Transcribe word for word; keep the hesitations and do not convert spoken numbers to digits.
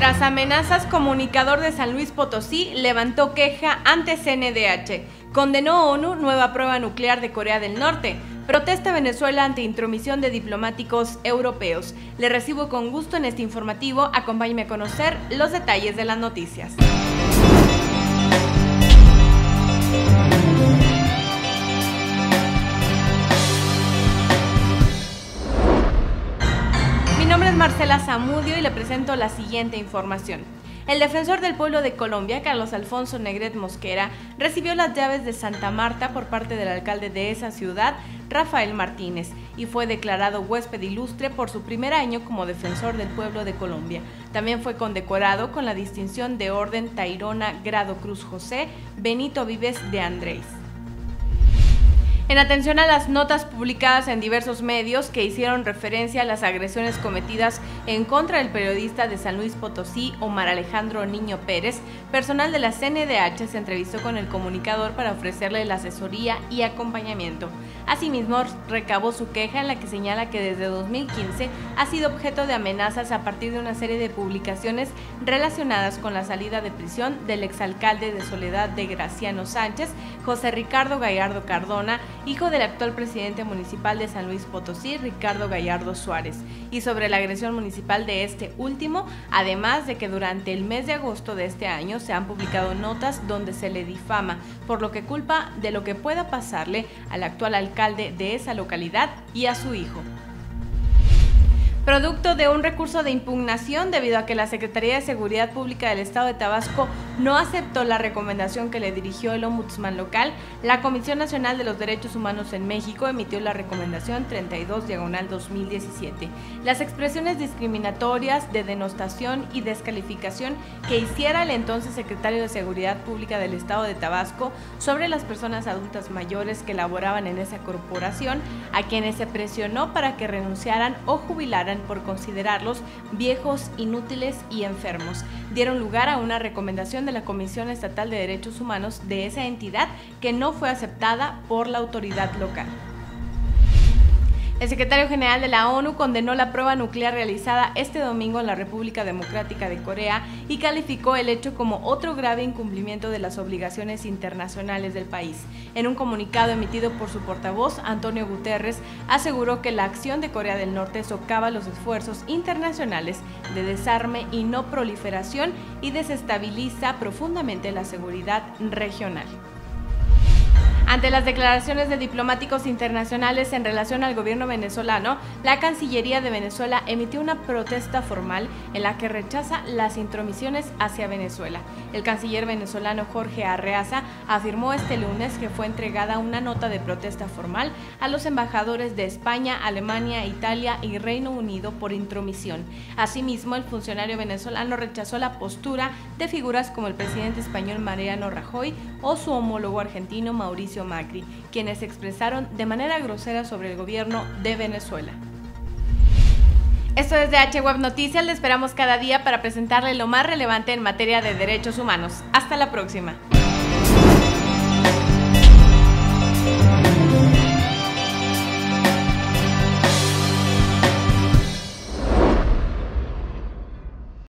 Tras amenazas, comunicador de San Luis Potosí levantó queja ante C N D H. Condenó ONU nueva prueba nuclear de Corea del Norte. Protesta Venezuela ante intromisión de diplomáticos europeos. Le recibo con gusto en este informativo. Acompáñeme a conocer los detalles de las noticias. Mi nombre es Marcela Zamudio y le presento la siguiente información. El defensor del pueblo de Colombia, Carlos Alfonso Negret Mosquera, recibió las llaves de Santa Marta por parte del alcalde de esa ciudad, Rafael Martínez, y fue declarado huésped ilustre por su primer año como defensor del pueblo de Colombia. También fue condecorado con la distinción de Orden Tayrona Grado Cruz José Benito Vives de Andrés. En atención a las notas publicadas en diversos medios que hicieron referencia a las agresiones cometidas en contra del periodista de San Luis Potosí, Omar Alejandro Niño Pérez, personal de la C N D H se entrevistó con el comunicador para ofrecerle la asesoría y acompañamiento. Asimismo, recabó su queja en la que señala que desde dos mil quince ha sido objeto de amenazas a partir de una serie de publicaciones relacionadas con la salida de prisión del exalcalde de Soledad de Graciano Sánchez, José Ricardo Gallardo Cardona, hijo del actual presidente municipal de San Luis Potosí, Ricardo Gallardo Suárez, y sobre la agresión municipal de este último, además de que durante el mes de agosto de este año se han publicado notas donde se le difama, por lo que culpa de lo que pueda pasarle al actual alcalde de esa localidad y a su hijo. Producto de un recurso de impugnación debido a que la Secretaría de Seguridad Pública del Estado de Tabasco no aceptó la recomendación que le dirigió el ombudsman local, la Comisión Nacional de los Derechos Humanos en México emitió la recomendación treinta y dos diagonal dos mil diecisiete. Las expresiones discriminatorias de denostación y descalificación que hiciera el entonces secretario de Seguridad Pública del Estado de Tabasco sobre las personas adultas mayores que laboraban en esa corporación, a quienes se presionó para que renunciaran o jubilaran por considerarlos viejos, inútiles y enfermos, dieron lugar a una recomendación de la Comisión Estatal de Derechos Humanos de esa entidad que no fue aceptada por la autoridad local. El secretario general de la ONU condenó la prueba nuclear realizada este domingo en la República Democrática de Corea y calificó el hecho como otro grave incumplimiento de las obligaciones internacionales del país. En un comunicado emitido por su portavoz, Antonio Guterres, aseguró que la acción de Corea del Norte socava los esfuerzos internacionales de desarme y no proliferación y desestabiliza profundamente la seguridad regional. Ante las declaraciones de diplomáticos internacionales en relación al gobierno venezolano, la Cancillería de Venezuela emitió una protesta formal en la que rechaza las intromisiones hacia Venezuela. El canciller venezolano Jorge Arreaza afirmó este lunes que fue entregada una nota de protesta formal a los embajadores de España, Alemania, Italia y Reino Unido por intromisión. Asimismo, el funcionario venezolano rechazó la postura de figuras como el presidente español Mariano Rajoy o su homólogo argentino Mauricio Macri, quienes se expresaron de manera grosera sobre el gobierno de Venezuela. Esto es D H Web Noticias, le esperamos cada día para presentarle lo más relevante en materia de derechos humanos. Hasta la próxima.